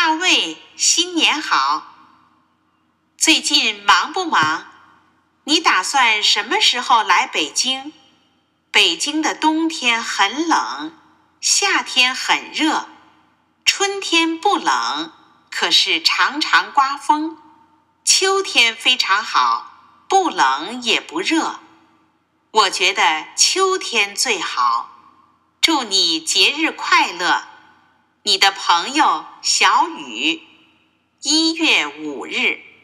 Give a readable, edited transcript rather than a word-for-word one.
大卫，新年好！最近忙不忙？你打算什么时候来北京？北京的冬天很冷，夏天很热，春天不冷，可是常常刮风，秋天非常好，不冷也不热。我觉得秋天最好。祝你节日快乐！你的朋友小雨，1月5日。